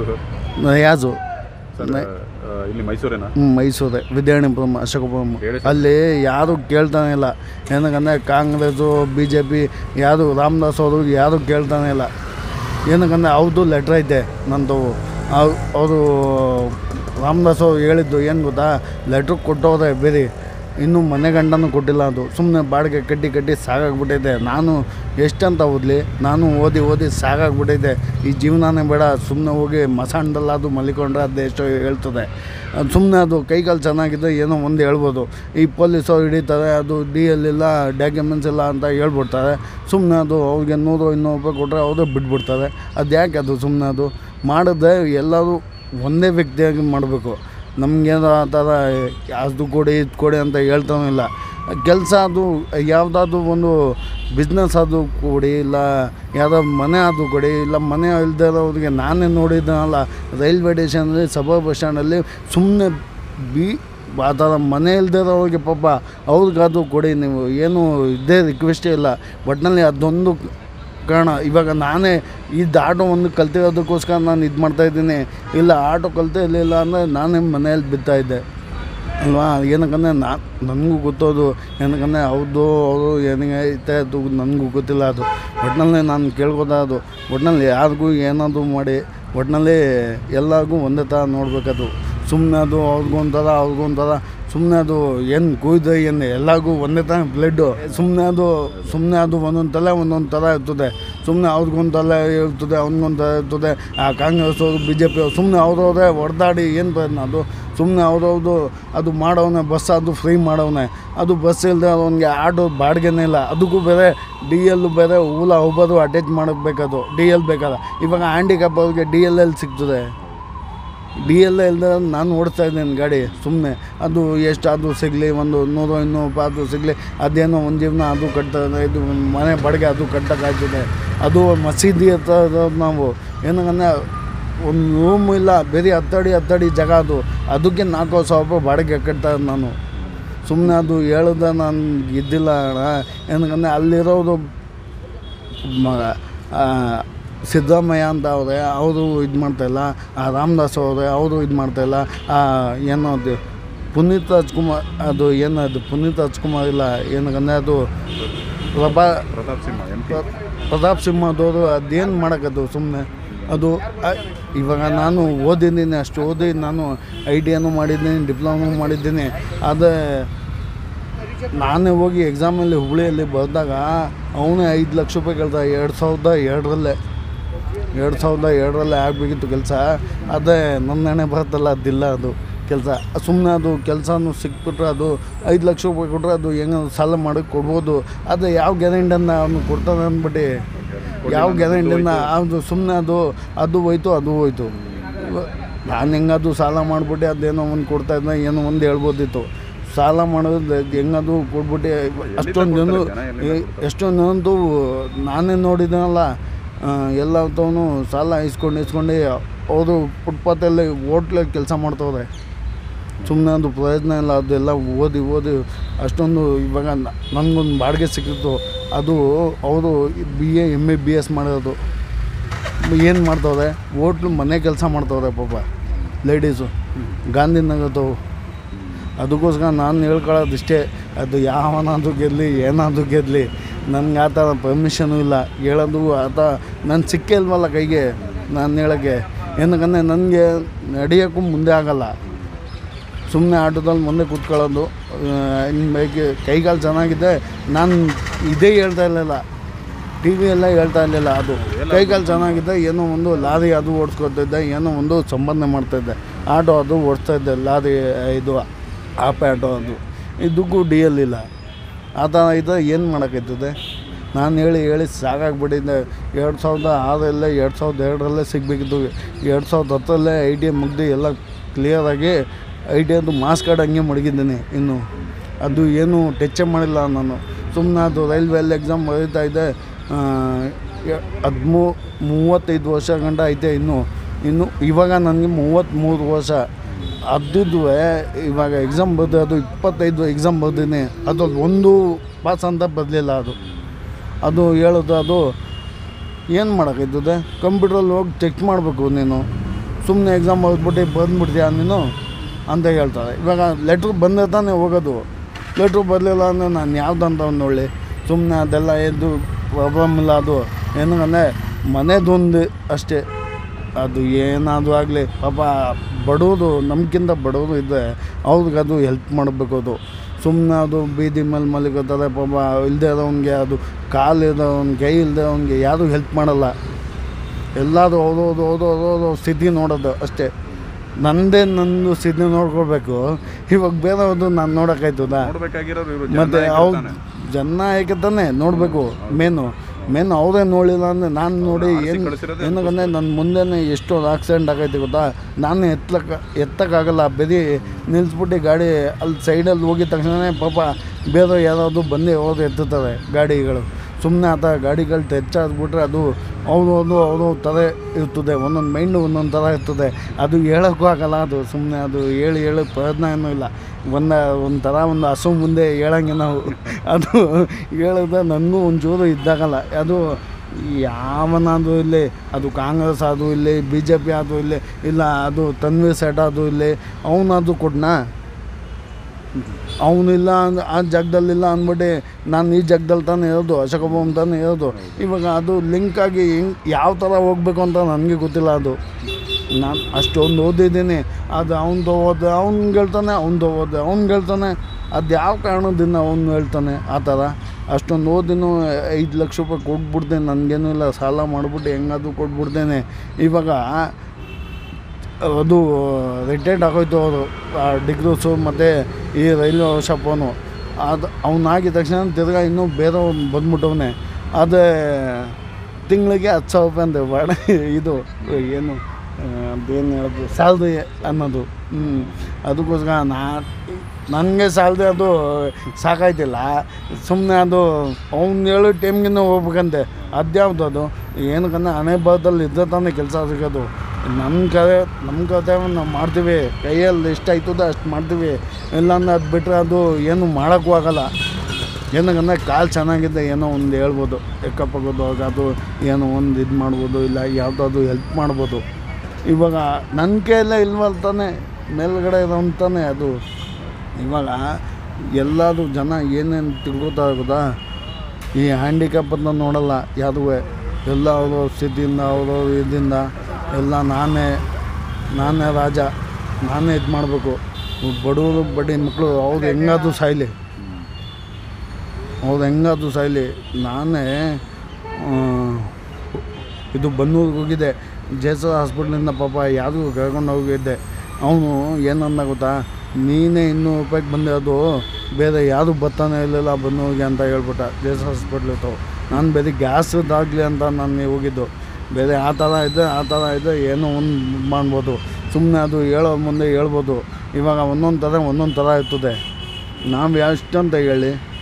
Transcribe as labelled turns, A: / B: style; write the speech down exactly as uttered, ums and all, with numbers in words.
A: ನಯಾಜು
B: ಇಲ್ಲಿ ಮೈಸೂರೇನ?
A: ಹ್ಞೂ ಮೈಸೂರೇ, ವಿದ್ಯಾರಣ್ಯಪುರಂ, ಅಶೋಕಪುರಂ. ಅಲ್ಲಿ ಯಾರು ಕೇಳ್ತಾನೆ ಇಲ್ಲ. ಏನಕ್ಕಂದರೆ ಕಾಂಗ್ರೆಸ್ಸು ಬಿ ಜೆ ಪಿ ಯಾರು ರಾಮದಾಸ್ ಅವರು ಯಾರು ಕೇಳ್ತಾನೆ ಇಲ್ಲ. ಏನಕ್ಕಂದರೆ ಅವ್ರದ್ದು ಲೆಟ್ರ್ ಐತೆ ನಂದು. ಅವರು ರಾಮದಾಸ್ ಅವರು ಹೇಳಿದ್ದು ಏನು ಗೊತ್ತಾ, ಲೆಟ್ರ್ ಕೊಟ್ಟೋದೆ ಬೇರೆ, ಇನ್ನೂ ಮನೆ ಗಂಡನೂ ಕೊಟ್ಟಿಲ್ಲ. ಅದು ಸುಮ್ಮನೆ ಬಾಡಿಗೆ ಕಟ್ಟಿ ಕಟ್ಟಿ ಸಾಕಾಗ್ಬಿಟ್ಟೈತೆ. ನಾನು ಎಷ್ಟಂತ ಓದಲಿ, ನಾನು ಓದಿ ಓದಿ ಸಾಕಾಗ್ಬಿಟ್ಟೈತೆ. ಈ ಜೀವನನೇ ಬೇಡ, ಸುಮ್ಮನೆ ಹೋಗಿ ಮಸಾಣದಲ್ಲ ಅದು ಮಲಿಕೊಂಡ್ರೆ ಅದು ಎಷ್ಟೋ ಹೇಳ್ತದೆ. ಅದು ಸುಮ್ಮನೆ ಅದು ಕೈಕಾಲು ಚೆನ್ನಾಗಿದ್ದರೆ ಏನೋ ಒಂದು ಹೇಳ್ಬೋದು. ಈ ಪೊಲೀಸವ್ರು ಹಿಡಿತಾರೆ, ಅದು ಡಿ ಎಲ್ ಇಲ್ಲ, ಡಾಕ್ಯುಮೆಂಟ್ಸ್ ಇಲ್ಲ ಅಂತ ಹೇಳ್ಬಿಡ್ತಾರೆ. ಸುಮ್ಮನೆ ಅದು ಅವ್ರಿಗೆ ನೂರು ಇನ್ನೂರು ರೂಪಾಯಿ ಕೊಟ್ಟರೆ ಅವರು ಬಿಟ್ಬಿಡ್ತಾರೆ. ಅದು ಯಾಕೆ ಅದು ಸುಮ್ಮನೆ ಅದು ಮಾಡಿದ್ರೆ ಎಲ್ಲರೂ ಒಂದೇ ವ್ಯಕ್ತಿಯಾಗಿ ಮಾಡಬೇಕು. ನಮಗೇನೋ ಆ ಥರ ಅದು ಕೊಡಿ ಇದು ಕೊಡಿ ಅಂತ ಹೇಳ್ತಾನೂ ಇಲ್ಲ. ಕೆಲಸ ಅದು ಯಾವುದಾದ್ರು ಒಂದು ಬಿಸ್ನೆಸ್ ಅದು ಕೊಡಿ, ಇಲ್ಲ ಯಾವುದೋ ಮನೆ ಅದು ಕೊಡಿ, ಇಲ್ಲ ಮನೆ ಇಲ್ಲದೆ ಇರೋರಿಗೆ ನಾನೇ ನೋಡಿದ್ದನಲ್ಲ ರೈಲ್ವೆ ಸ್ಟೇಷನಲ್ಲಿ, ಸಬರ್ ಬಸ್ ಸ್ಟ್ಯಾಂಡಲ್ಲಿ ಸುಮ್ಮನೆ ಬಿ ಆ ಥರ ಮನೆ ಇಲ್ಲದೆ ಇರೋರಿಗೆ ಪಾಪ ಅವ್ರಿಗದು ಕೊಡಿ. ನೀವು ಏನು ಇದೇ ರಿಕ್ವೆಸ್ಟೇ ಇಲ್ಲ. ಒಟ್ಟಿನಲ್ಲಿ ಅದೊಂದು ಕಾರಣ. ಇವಾಗ ನಾನೇ ಇದು ಆಟೋ ಒಂದು ಕಲ್ತಿರೋದಕ್ಕೋಸ್ಕರ ನಾನು ಇದು ಮಾಡ್ತಾಯಿದ್ದೀನಿ. ಇಲ್ಲ ಆಟೋ ಕಲಿತೇ ಇರಲಿಲ್ಲ ಅಂದರೆ ನಾನೇ ಮನೆಯಲ್ಲಿ ಬಿತ್ತಾಯಿದ್ದೆ ಅಲ್ವಾ. ಏನಕ್ಕಂದರೆ ನಾನು ನನಗೂ ಗೊತ್ತೋದು, ಏನಕ್ಕಂದರೆ ಅವ್ರದ್ದು ಅವರು ಏನಾಗೈತೆ ಅದು ನನಗೂ ಗೊತ್ತಿಲ್ಲ. ಅದು ಒಟ್ಟಿನಲ್ಲಿ ನಾನು ಕೇಳ್ಬೋದಾದು, ಒಟ್ಟಿನಲ್ಲಿ ಯಾರಿಗೂ ಏನಾದರೂ ಮಾಡಿ ಒಟ್ಟಿನಲ್ಲಿ ಎಲ್ಲರಿಗೂ ಒಂದೇ ಥರ ನೋಡಬೇಕದು. ಸುಮ್ಮನೆ ಅದು ಅವ್ರಿಗೊಂಥರ ಅವ್ರಿಗೊಂಥರ ಸುಮ್ಮನೆ ಅದು ಏನು ಕುಯ್ದು ಏನು ಎಲ್ಲರಿಗೂ ಒಂದೇ ಥರ ಬ್ಲಡ್ಡು. ಸುಮ್ಮನೆ ಅದು ಸುಮ್ಮನೆ ಅದು ಒಂದೊಂದು ತಲೆ ಒಂದೊಂದು ಥರ ಇರ್ತದೆ. ಸುಮ್ಮನೆ ಅವ್ರಿಗೊಂದು ತಲೆ ಇರ್ತದೆ, ಅವ್ನಿಗೊಂದು ಥರ ಇರ್ತದೆ. ಆ ಕಾಂಗ್ರೆಸ್ ಅವರು ಬಿ ಜೆ ಪಿ ಅವರು ಸುಮ್ಮನೆ ಅವ್ರವ್ರೆ ಹೊಡೆದಾಡಿ ಏನು ಪ್ರಯತ್ನ ಅದು. ಸುಮ್ಮನೆ ಅವ್ರವ್ರದ್ದು ಅದು ಮಾಡೋವನೆ, ಬಸ್ ಅದು ಫ್ರೀ ಮಾಡೋವನೆ. ಅದು ಬಸ್ ಇಲ್ಲದೆ ಅವನಿಗೆ ಆಟೋ ಬಾಡಿಗೆನೇ ಇಲ್ಲ. ಅದಕ್ಕೂ ಬೇರೆ ಡಿ ಎಲ್ಲು ಬೇರೆ ಓಲಾ ಒಬ್ಬರು ಅಟ್ಯಾಚ್ ಮಾಡಬೇಕದು. ಡಿ ಎಲ್ ಬೇಕಾದ ಇವಾಗ ಹ್ಯಾಂಡಿಕ್ಯಾಪ್ ಅವ್ರಿಗೆ ಡಿ ಎಲ್ ಎಲ್ಲಿ ಸಿಗ್ತದೆ? ಡಿ ಎಲ್ ಇಲ್ಲದೆ ನಾನು ಓಡಿಸ್ತಾ ಇದ್ದೇನೆ ಗಾಡಿ. ಸುಮ್ಮನೆ ಅದು ಎಷ್ಟು ಅದು ಸಿಗಲಿ, ಒಂದು ನೂರು ಇನ್ನೂರು ರೂಪಾಯಿ ಅದು ಸಿಗಲಿ, ಅದೇನೋ ಒಂದು ಜೀವನ ಅದು ಕಟ್ತದೆ. ಇದು ಮನೆ ಬಾಡಿಗೆ ಅದು ಕಟ್ಟೋಕ್ಕಾಗ್ತದೆ. ಅದು ಮಸೀದಿ ಹತ್ರ ಇರೋದು ನಾವು. ಏನಂದರೆ ಒಂದು ರೂಮು ಇಲ್ಲ, ಬೇರೆ ಹತ್ತಡಿ ಹತ್ತಡಿ ಜಾಗ ಅದು. ಅದಕ್ಕೆ ನಾಲ್ಕು ಸಾವಿರ ರೂಪಾಯಿ ಬಾಡಿಗೆ ಕಟ್ತಾರೆ ನಾನು. ಸುಮ್ಮನೆ ಅದು ಹೇಳಿದ್ರೆ ನಾನು ಇದ್ದಿಲ್ಲ ಅಣ್ಣ. ಏನಂದರೆ ಅಲ್ಲಿರೋದು ಮ ಸಿದ್ದರಾಮಯ್ಯ ಅಂತ ಅವರೇ, ಅವರು ಇದು ಮಾಡ್ತಾಯಿಲ್ಲ. ಆ ರಾಮದಾಸ್ ಅವರೇ, ಅವರು ಇದು ಮಾಡ್ತಾಯಿಲ್ಲ. ಏನೋ ಅದು ಪುನೀತ್ ರಾಜ್ಕುಮಾರ್, ಅದು ಏನೋ ಅದು ಪುನೀತ್ ರಾಜ್ಕುಮಾರ್ ಇಲ್ಲ, ಏನಂದರೆ ಅದು ಪ್ರಭಾ
B: ಪ್ರತಾಪ್ ಸಿಂಹ
A: ಪ್ರತಾಪ್ ಸಿಂಹದವರು ಅದೇನು ಮಾಡೋಕ್ಕದು ಸುಮ್ಮನೆ ಅದು. ಇವಾಗ ನಾನು ಓದಿದ್ದೀನಿ, ಅಷ್ಟು ಓದಿ ನಾನು ಐ ಟಿ ಎನೂ ಮಾಡಿದ್ದೀನಿ, ಡಿಪ್ಲೊಮಾ ಮಾಡಿದ್ದೀನಿ. ಆದರೆ ನಾನೇ ಹೋಗಿ ಎಕ್ಸಾಮಲ್ಲಿ ಹುಬ್ಳಿಯಲ್ಲಿ ಬರೆದಾಗ ಅವನೇ ಐದು ಲಕ್ಷ ರೂಪಾಯಿ ಕೇಳ್ದ. ಎರಡು ಸಾವಿರದ ಎರಡರಲ್ಲೇ ಎರಡು ಸಾವಿರದ ಎರಡರಲ್ಲೇ ಆಗಬೇಕಿತ್ತು ಕೆಲಸ. ಅದೇ ನನ್ನ ಹಣೆ ಬರುತ್ತಲ್ಲ, ಅದಿಲ್ಲ ಅದು ಕೆಲಸ. ಸುಮ್ಮನೆ ಅದು ಕೆಲಸನೂ ಸಿಕ್ಬಿಟ್ರೆ ಅದು ಐದು ಲಕ್ಷ ರೂಪಾಯಿ ಕೊಟ್ಟರೆ ಅದು ಹೆಂಗೆ ಸಾಲ ಮಾಡೋಕ್ಕೆ ಕೊಡ್ಬೋದು. ಅದು ಯಾವ ಗ್ಯಾರಂಟಿಯನ್ನು ಅವನು ಕೊಡ್ತಾನೆ ಅಂದ್ಬಿಟ್ಟು, ಯಾವ ಗ್ಯಾರಂಟಿಯನ್ನು ಅದು ಸುಮ್ಮನೆ ಅದು ಅದು ಹೋಯ್ತು ಅದು ಹೋಯ್ತು. ನಾನು ಹೆಂಗದು ಸಾಲ ಮಾಡಿಬಿಟ್ಟು ಅದೇನೋ ಒಂದು ಕೊಡ್ತಾಯಿದ್ದ, ಏನೋ ಒಂದು ಹೇಳ್ಬೋದಿತ್ತು. ಸಾಲ ಮಾಡೋದು ಹೆಂಗದು ಕೊಟ್ಬಿಟ್ಟು ಅಷ್ಟೊಂದು ಜನ ಎಷ್ಟೊಂದು ಜನಂತೂ ನಾನೇ ನೋಡಿದ್ದೀನಲ್ಲ, ಎಲ್ಲ ತವನು ಸಾಲ ಇಸ್ಕೊಂಡು ಇಸ್ಕೊಂಡು ಅವರು ಫುಟ್ಪಾತಲ್ಲಿ ಹೋಟ್ಲಲ್ಲಿ ಕೆಲಸ ಮಾಡ್ತವ್ರೆ. ಸುಮ್ಮನೆ ಅದು ಪ್ರಯೋಜನ ಇಲ್ಲ. ಅದೆಲ್ಲ ಓದಿ ಓದಿ ಅಷ್ಟೊಂದು ಇವಾಗ ನನಗೊಂದು ಬಾಡಿಗೆ ಸಿಕ್ಕಿತ್ತು. ಅದು ಅವರು B A M A B S ಮಾಡೋದು ಏನು ಮಾಡ್ತವ್ರೆ, ಹೋಟ್ಲು ಮನೆ ಕೆಲಸ ಮಾಡ್ತವ್ರೆ ಪಾಪ ಲೇಡೀಸು, ಗಾಂಧಿನಗರದವು. ಅದಕ್ಕೋಸ್ಕರ ನಾನು ಹೇಳ್ಕೊಳ್ಳೋದು ಇಷ್ಟೇ, ಅದು ಯಾವನಾದರೂ ಗೆಲ್ಲಲಿ ಏನಾದರೂ ಗೆಲ್ಲಲಿ, ನನಗೆ ಆ ಥರ ಪರ್ಮಿಷನು ಇಲ್ಲ ಹೇಳೋದು. ಆ ಥರ ನಾನು ಸಿಕ್ಕೇ ಇಲ್ವಲ್ಲ ಕೈಗೆ ನಾನು ಹೇಳೋಕ್ಕೆ. ಏನಕ್ಕಂದರೆ ನನಗೆ ನಡೆಯೋಕ್ಕೂ ಮುಂದೆ ಆಗೋಲ್ಲ. ಸುಮ್ಮನೆ ಆಟೋದಲ್ಲಿ ಮುಂದೆ ಕೂತ್ಕೊಳ್ಳೋದು. ಇನ್ನು ಬೈಕ್ ಕೈಗಾಲು ಚೆನ್ನಾಗಿದೆ. ನಾನು ಇದೇ ಹೇಳ್ತಾ ಇರಲಿಲ್ಲ, ಟಿ ವಿಯೆಲ್ಲ ಹೇಳ್ತಾ ಇರಲಿಲ್ಲ. ಅದು ಕೈಗಾಲು ಚೆನ್ನಾಗಿದೆ, ಏನೋ ಒಂದು ಲಾರಿ ಅದು ಓಡಿಸ್ಕೊತಿದ್ದೆ, ಏನೋ ಒಂದು ಸಂಪಾದನೆ ಮಾಡ್ತಾಯಿದ್ದೆ. ಆಟೋ ಅದು ಓಡಿಸ್ತಾಯಿದ್ದೆ, ಲಾರಿ ಇದು ಆಪ್ ಆಟೋ ಅದು. ಇದಕ್ಕೂ ಡಿ ಎಲ್ ಇಲ್ಲ. ಆ ಥರ ಇದ್ದರೆ ಏನು ಮಾಡೋಕ್ಕೈತದೆ? ನಾನು ಹೇಳಿ ಹೇಳಿ ಸಾಕಾಗ್ಬಿಟ್ಟಿದ್ದೆ. ಎರಡು ಸಾವಿರದ ಆರರಲ್ಲೇ ಎರಡು ಸಾವಿರದ ಎರಡರಲ್ಲೇ ಸಿಗಬೇಕಿತ್ತು. ಎರಡು ಸಾವಿರದ ಹತ್ತರಲ್ಲೇ ಐ ಟಿ ಐ ಮುಗ್ದು ಎಲ್ಲ ಕ್ಲಿಯರಾಗಿ ಐ ಟಿ ಐದು ಮಾಸ್ ಕಾರ್ಡ್ ಹಂಗೆ ಮಡಗಿದ್ದೀನಿ. ಇನ್ನು ಅದು ಏನೂ ಟಚ್ಚೇ ಮಾಡಿಲ್ಲ ನಾನು. ಸುಮ್ಮನೆ ಅದು ರೈಲ್ವೆಲ್ಲಿ ಎಕ್ಸಾಮ್ ಬರೀತಾ ಇದ್ದೆ. ಹದಿಮೂ ಮೂವತ್ತೈದು ವರ್ಷ ಗಂಟ ಐತೆ ಇನ್ನು ಇನ್ನು ಇವಾಗ ನನಗೆ ಮೂವತ್ತ್ಮೂರು ವರ್ಷ. ಅದ್ದಿದ್ದು ಇವಾಗ ಎಕ್ಸಾಮ್ ಬರ್ದು ಅದು ಇಪ್ಪತ್ತೈದು ಎಕ್ಸಾಮ್ ಬರ್ದಿನಿ. ಅದು ಒಂದು ಪಾಸ್ ಅಂತ ಬರಲಿಲ್ಲ. ಅದು ಅದು ಹೇಳೋದು ಅದು ಏನು ಮಾಡೋಕ್ಕೈತದೆ? ಕಂಪ್ಯೂಟ್ರಲ್ಲಿ ಹೋಗಿ ಚೆಕ್ ಮಾಡಬೇಕು ನೀನು. ಸುಮ್ಮನೆ ಎಕ್ಸಾಮ್ ಓದ್ಬಿಟ್ಟು ಬಂದ್ಬಿಡ್ತೀಯ ನೀನು ಅಂತ ಹೇಳ್ತಾರೆ. ಇವಾಗ ಲೆಟ್ರ್ ಬಂದರೆ ತಾನೇ ಹೋಗೋದು. ಲೆಟ್ರು ಬರಲಿಲ್ಲ ಅಂದರೆ ನಾನು ಯಾವುದಂತ ನೋಡಿ ಸುಮ್ಮನೆ ಅದೆಲ್ಲ ಎದ್ದು ಪ್ರಾಬ್ಲಮ್ ಇಲ್ಲ. ಅದು ಏನಂದರೆ ಮನೆದೊಂದು ಅಷ್ಟೇ, ಅದು ಏನಾದರೂ ಆಗಲಿ ಪಾಪ ಬಡವರು ನಮಗಿಂತ ಬಡವರು ಇದ್ದರೆ ಅವ್ರಿಗೆ ಅದು ಹೆಲ್ಪ್ ಮಾಡಬೇಕು. ಅದು ಸುಮ್ಮನೆ ಅದು ಬೀದಿ ಮೇಲೆ ಮಲಿಕೋತಾರೆ ಪಾಪ. ಇಲ್ಲದೆ ಇರೋನಿಗೆ ಅದು ಕಾಲು ಇರೋವ್ನಿಗೆ ಕೈ ಇಲ್ಲದೆ ಅವ್ನಿಗೆ ಯಾರೂ ಹೆಲ್ಪ್ ಮಾಡಲ್ಲ. ಎಲ್ಲರೂ ಓದೋದು ಓದೋದು ಓದೋ ಸ್ಥಿತಿ ನೋಡೋದು ಅಷ್ಟೇ. ನನ್ನದೇ ನಂದು ಸ್ಥಿತಿ ನೋಡ್ಕೊಳ್ಬೇಕು. ಇವಾಗ ಬೇರೆಯವ್ರದ್ದು ನಾನು ನೋಡೋಕ್ಕಾಯ್ತದ? ಮತ್ತು ಅವ್ರು ಜನ ಏಕೆ ತಾನೇ ನೋಡಬೇಕು. ಮೇನು ಮೇನು ಅವರೇ ನೋಡಿಲ್ಲ ಅಂದರೆ ನಾನು ನೋಡಿ ಏನು ಏನಕ್ಕಂದರೆ ನನ್ನ ಮುಂದೆನೇ ಎಷ್ಟೋ ಆಕ್ಸಿಡೆಂಟ್ ಆಗೈತೆ ಗೊತ್ತಾ. ನಾನು ಎತ್ತಕ್ಕೆ ಎತ್ತಕ್ಕಾಗಲ್ಲ. ಬರೀ ನಿಲ್ಲಿಸ್ಬಿಟ್ಟು ಗಾಡಿ ಅಲ್ಲಿ ಸೈಡಲ್ಲಿ ಹೋಗಿದ ತಕ್ಷಣ ಪಾಪ ಬೇರೆ ಯಾರಾದರೂ ಬಂದು ಹೋದ್ರೆ ಎತ್ತುತ್ತಾರೆ ಗಾಡಿಗಳು. ಸುಮ್ಮನೆ ಆತ ಗಾಡಿಗಳು ಹೆಚ್ಚಾದ್ಬಿಟ್ರೆ ಅದು ಅವರು ಅದು ಅವರು ಥರ ಇರ್ತದೆ. ಒಂದೊಂದು ಮೈಂಡು ಒಂದೊಂದು ಥರ ಇರ್ತದೆ. ಅದು ಹೇಳೋಕ್ಕೂ ಆಗಲ್ಲ. ಅದು ಸುಮ್ಮನೆ ಅದು ಹೇಳಿ ಹೇಳೋ ಪ್ರಯತ್ನ ಏನೂ ಇಲ್ಲ. ಒಂದು ಒಂಥರ ಒಂದು ಹಸು ಮುಂದೆ ಹೇಳಂಗೆ ನಾವು ಅದು ಹೇಳಿದ್ರೆ ನನಗೂ ಒಂಚೂರು ಇದ್ದಾಗಲ್ಲ. ಅದು ಯಾವನಾದರೂ ಇಲ್ಲಿ, ಅದು ಕಾಂಗ್ರೆಸ್ ಆದರೂ ಇಲ್ಲಿ, ಬಿ ಜೆ ಪಿ ಆದರೂ ಇಲ್ಲಿ, ಇಲ್ಲ ಅದು ತನ್ವೀರ್ ಸೇಠ್ ಆದರೂ ಇಲ್ಲಿ, ಅವನಾದರೂ ಕೊಡ್ನಾ? ಅವನಿಲ್ಲ ಅಂದ್ ಆ ಜಾಗದಲ್ಲಿಲ್ಲ ಅಂದ್ಬಿಟ್ಟು ನಾನು ಈ ಜಾಗದಲ್ಲಿ ತಾನೇ ಇರೋದು, ಅಶೋಕಭವನ್ ತಾನೇ ಇರೋದು. ಇವಾಗ ಅದು ಲಿಂಕಾಗಿ ಹೆಂಗೆ ಯಾವ ಥರ ಹೋಗ್ಬೇಕು ಅಂತ ನನಗೆ ಗೊತ್ತಿಲ್ಲ. ಅದು ನಾನು ಅಷ್ಟೊಂದು ಓದಿದ್ದೀನಿ. ಅದು ಅವ್ನು ಓದೆ ಅವ್ನಿಗೆ ಹೇಳ್ತಾನೆ, ಅವ್ನು ಓದೆ ಅವ್ನಿಗೆ ಹೇಳ್ತಾನೆ. ಅದು ಯಾವ ಕಾರಣದಿಂದ ಅವ್ನು ಹೇಳ್ತಾನೆ ಆ ಥರ? ಅಷ್ಟೊಂದು ಓದಿನೂ ಐದು ಲಕ್ಷ ರೂಪಾಯಿ ಕೊಟ್ಬಿಡ್ತೇನೆ, ನನಗೇನೂ ಇಲ್ಲ, ಸಾಲ ಮಾಡಿಬಿಟ್ಟು ಹೆಂಗಾದರೂ ಕೊಟ್ಬಿಡ್ತೇನೆ. ಇವಾಗ ಅದು ರಿಟೈರ್ಡ್ ಆಗೋಯ್ತು ಅವರು ಡಿಗ್ರೀಸು ಮತ್ತು ಈ ರೈಲ್ವೆ ವರ್ಷಪ್ಪವನು. ಅದು ಅವನಾಗಿದ ತಕ್ಷಣ ತಿರ್ಗಾ ಇನ್ನೂ ಬೇರೆ ಬಂದ್ಬಿಟ್ಟವನೇ. ಅದೇ ತಿಂಗಳಿಗೆ ಹತ್ತು ಸಾವಿರ ರೂಪಾಯಿ ಅಂತೆ ಬಾಡ ಇದು ಏನು ಅದೇನು ಹೇಳೋದು ಸ್ಯಾಲ್ರಿ ಅನ್ನೋದು. ಹ್ಞೂ ಅದಕ್ಕೋಸ್ಕರ ನಾ ನನಗೆ ಸ್ಯಾಲ್ರಿ ಅದು ಸಾಕಾಯ್ತಿಲ್ಲ. ಸುಮ್ಮನೆ ಅದು ಅವ್ನು ಹೇಳೋ ಟೈಮ್ಗಿನ್ನೂ ಹೋಗ್ಬೇಕಂತೆ. ಅದ್ಯಾವುದು ಅದು ಏನಕ್ಕಂದ್ರೆ ಹಣೆ ಬರದಲ್ಲಿ ಇದ್ದರೆ ತಾನೇ ಕೆಲಸ ಸಿಗೋದು. ನಮ್ಮ ಕಡೆ ನಮ್ಮ ಕರ್ತವ್ಯ ನಾವು ಮಾಡ್ತೀವಿ. ಕೈಯಲ್ಲಿ ಎಷ್ಟು ಆಯ್ತದೆ ಅಷ್ಟು ಮಾಡ್ತೀವಿ. ಇಲ್ಲಾಂದ್ರೆ ಅದು ಬಿಟ್ಟರೆ ಅದು ಏನು ಮಾಡೋಕ್ಕೂ ಆಗಲ್ಲ. ಏನಕ್ಕಂದರೆ ಕಾಲು ಚೆನ್ನಾಗಿದ್ದೆ ಏನೋ ಒಂದು ಹೇಳ್ಬೋದು, ಎಕ್ಕಪ್ಪಗೋದು ಅದು ಏನೋ ಒಂದು ಇದು ಮಾಡ್ಬೋದು, ಇಲ್ಲ ಯಾವುದಾದ್ರು ಹೆಲ್ಪ್ ಮಾಡ್ಬೋದು. ಇವಾಗ ನನ್ನ ಕೈಯಲ್ಲೇ ಇಲ್ವಲ್ಲ ತಾನೇ, ಮೇಲ್ಗಡೆ ಇರೋನ್ ತಾನೇ ಅದು. ಇವಾಗ ಎಲ್ಲರೂ ಜನ ಏನೇನು ತಿಳ್ಕೊತಾರೆ ಗೊತ್ತಾ, ಈ ಹ್ಯಾಂಡಿಕ್ಯಾಪನ್ನು ನೋಡಲ್ಲ ಯಾವುದೂ. ಎಲ್ಲ ಅವರು ಸ್ಥಿತಿಯಿಂದ ಅವರು ಇದರಿಂದ ಎಲ್ಲ ನಾನೇ ನಾನೇ ರಾಜ, ನಾನೇ ಇದು ಮಾಡಬೇಕು. ಬಡವರು ಬಡ್ಡಿ ಮಕ್ಕಳು ಅವ್ರು ಹೆಂಗಾದರೂ ಸಾಯಲಿ, ಅವ್ರು ಹೆಂಗಾದರೂ ಸಾಯಲಿ. ನಾನೇ ಇದು ಬನ್ನೂರಿಗೆ ಹೋಗಿದ್ದೆ, ಜೆ ಎಸ್ ಆರ್ ಹಾಸ್ಪಿಟ್ಲಿಂದ ಪಾಪ ಯಾರಿಗೂ ಕರ್ಕೊಂಡು ಹೋಗಿದ್ದೆ. ಅವನು ಏನಂದ ಗೊತ್ತಾ, ನೀನೇ ಇನ್ನೂರು ರೂಪಾಯಿಗೆ ಬಂದಿರೋದು, ಬೇರೆ ಯಾರು ಬರ್ತಾನೆ ಇರಲಿಲ್ಲ ಬನ್ನೂರಿಗೆ ಅಂತ ಹೇಳ್ಬಿಟ್ಟ. ಜೆ ಎಸ್ ಹಾಸ್ಪಿಟ್ಲ್ ಇತ್ತು. ನಾನು ಬೇರೆ ಗ್ಯಾಸ್ದಾಗಲಿ ಅಂತ ನಾನು ಹೋಗಿದ್ದು. ಬೇರೆ ಆ ಥರ ಇದೆ ಆ ಥರ ಇದೆ ಏನೋ ಒಂದು ಮಾಡ್ಬೋದು. ಸುಮ್ಮನೆ ಅದು ಹೇಳೋ ಮುಂದೆ ಹೇಳ್ಬೋದು. ಇವಾಗ ಒಂದೊಂದು ಥರ ಒಂದೊಂದು ಥರ ಇರ್ತದೆ. ನಾವು ಎಷ್ಟಂತ ಹೇಳಿ